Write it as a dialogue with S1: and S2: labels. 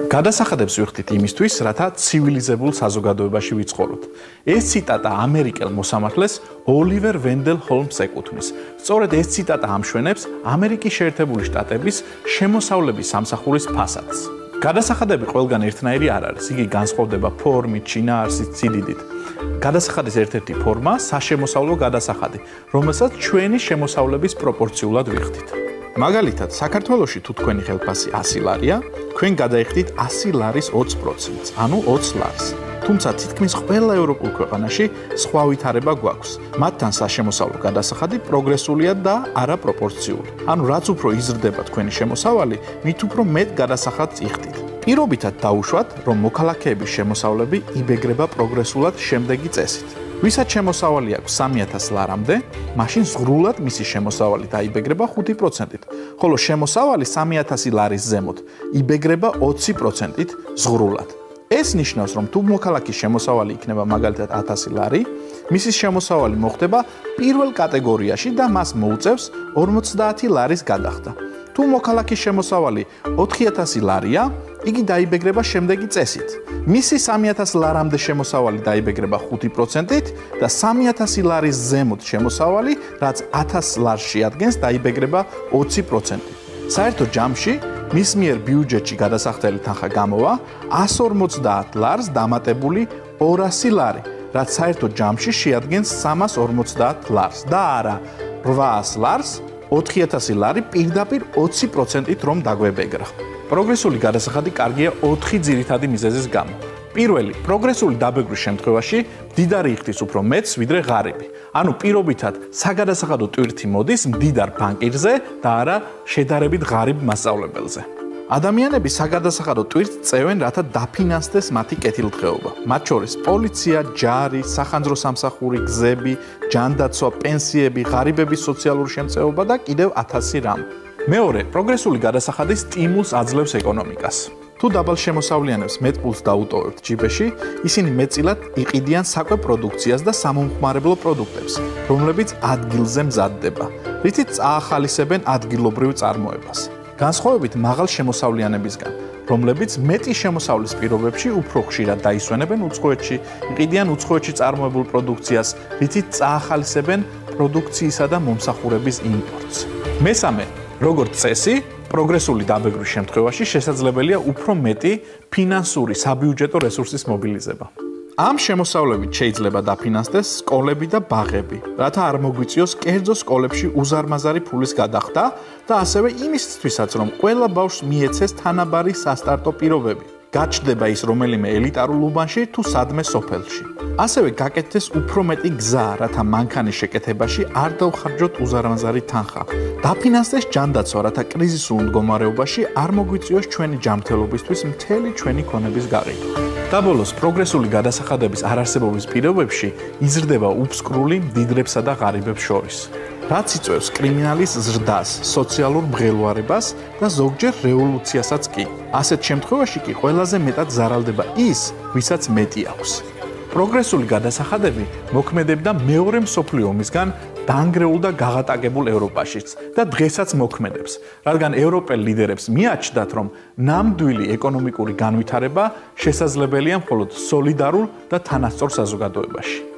S1: გადასახადებს ვიხდით იმისთვის, რათა ცივილიზებულ საზოგადოებაში ვიცხოვროთ. ეს ციტატა ამერიკელ მოსამართლეს ოლივერ ვენდელ ჰოლმსს ეკუთვნის. სწორედ ეს ციტატა ამშვენებს ამერიკის შეერთებული შტატების შემოსავლების სამსახურის ფასადს. გადასახადები ყველგან ერთნაირი არ არის. იგი განსხვავდება ფორმით, შინაარსით, სიდიდით. გადასახადის ერთ-ერთი ფორმა საშემოსავლო გადასახადი, რომელსაც ჩვენი შემოსავლების პროპორციულად ვიხდით. მაგალითად, საქართველოში თუ თქვენი ხელფასი 100 ლარია, თქვენ გადაიხდით 100 ლარის 20%-ს, ანუ 20 ლარს. თუმცა თითქმის ყველა ევროპულ ქვეყანაში სხვა ვითარება გვაქვს. მათთან საშემოსავლო გადასახადი პროგრესულია და არა პროპორციული. ანუ რაც უფრო იზრდება თქვენი შემოსავალი, მით უფრო მეტ გადასახადს იხდით. პირობითად დაუშვათ, რომ მოქალაქეების შემოსავლები იბეგრება პროგრესულად შემდეგი წესით. ვისაც შემოსავალი აქვს 3000 ლარამდე, მაშინ ზღვრულად მისი შემოსავალი დაიბეგრება 5%-ით, ხოლო შემოსავალი 3000 ლარის ზემოთ იბეგრება 20%-ით ზღვრულად. ეს ნიშნავს, რომ თუ მოქალაქის შემოსავალი იქნება მაგალითად 1000 ლარი, მისი შემოსავალი მოხდება პირველ კატეგორიაში და მას მოუწევს 50 ლარის გადახდა. თუ მოქალაქის შემოსავალი 4000 ლარია, იგი დაიბეგრება შემდეგი წესით. მისი 3000 ლარამდე შემოსავალი დაიბეგრება 5%-ით და 3000 ლარის ზემოთ შემოსავალი, რაც 1000 ლარს შეადგენს, დაიბეგრება 20%-ით. საერთო ჯამში მის მიერ ბიუჯეტში გადასახდელი თანხა გამოვა 150 ლარს დამატებული 200 ლარი, რაც საერთო ჯამში შეადგენს 350 ლარს და არა 800 ლარს 4000 ლარი პირდაპირ 20%-ით რომ დაგვებეგრა. პროგრესული გადასახადი კარგია 4 ძირითადი მიზეზის გამო. პირველი, პროგრესული დაბეგრვის შემთხვევაში მდიდარი იხდის უფრო მეტს, ვიდრე ღარიბი. ანუ პირობითად საგადასახადო ტვირთი მოდის მდიდარ ბანკირზე და არა შედარებით ღარიბ მასწავლებელზე. ადამიანები საგადასახადო ტვირთს წევენ, რათა დაფინანსდეს მათი კეთილდღეობა. მათ შორის პოლიცია, ჯარი, სახანძრო სამსახური, გზები, ჯანდაცვა, პენსიები, ღარიბების სოციალური შემწეობა და კიდევ 1000 რამ. მეორე, პროგრესული გადასახადი სტიმულს აძლევს ეკონომიკას. თუ დაბალ შემოსავლიანებს მეტ პულს დაუტოვებთ ჯიბეში, ისინი მეტწილად იყიდიან საკვე პროდუქციას და სამომხმარებლო პროდუქტებს, რომლებიც ადგილზე მზადდება, რითიც წაახალისებენ ადგილობრივ წარმოებას. განსხვავებით მაღალ შემოსავლიანებისგან, რომლებიც მეტი შემოსავლის პირობებში უფრო ხშირად დაისვენებენ უცხოეთში, იყიდიან უცხოეთში წარმოებულ პროდუქციას, რითიც წაახალისებენ პროდუქციისა და მომსახურების იმპორტს. მესამე, როგორც წესი, პროგრესული დაბეგრვის შემთხვევაში შესაძლებელია უფრო მეტი ფინანსური საბიუჯეტო რესურსის მობილიზება. ამ შემოსავლებით შეიძლება დაფინანსდეს სკოლები და ბაღები, რათა არ მოგვიწიოს კერძო სკოლებში უზარმაზარი ფულის გადახდა და ასევე იმისთვისაც, რომ ყველა ბავშვს მიეცეს თანაბარი სასტარტო პირობები. გაჩნდება ის რომელიმე ელიტარულ უბანში თუ სადმე სოფელში. ასევე გაკეთდეს უფრო მეტი გზა, რათა მანქანის შეკეთებაში არ დავხარჯოთ უზარმაზარი თანხა. დაფინანსდეს ჯანდაცვა, რათა კრიზისულ მდგომარეობაში არ მოგვიწიოს ჩვენი ჯანმრთელობისთვის მთელი ჩვენი ქონების გაყიდვა. და ბოლოს, პროგრესული გადასახადების არარსებობის პირობებში იზრდება უფსკრული მდიდრებსა და ღარიბებს შორის. რაც იწვევს კრიმინალის ზრდას, სოციალურ მღელვარებას და ზოგჯერ რევოლუციასაც კი. ასეთ შემთხვევაში კი ყველაზე მეტად ზარალდება ის, ვისაც მეტი აქვს. პროგრესული გადასახადები მოქმედებდა მეორე მსოფლიო ომისგან დაანგრეულ და გაღატაკებულ ევროპაშიც და დღესაც მოქმედებს, რადგან ევროპელ ლიდერებს მიაჩნდათ, რომ ნამდვილი ეკონომიკური განვითარება შესაძლებელია მხოლოდ სოლიდარულ და თანასწორ საზოგადოებაში.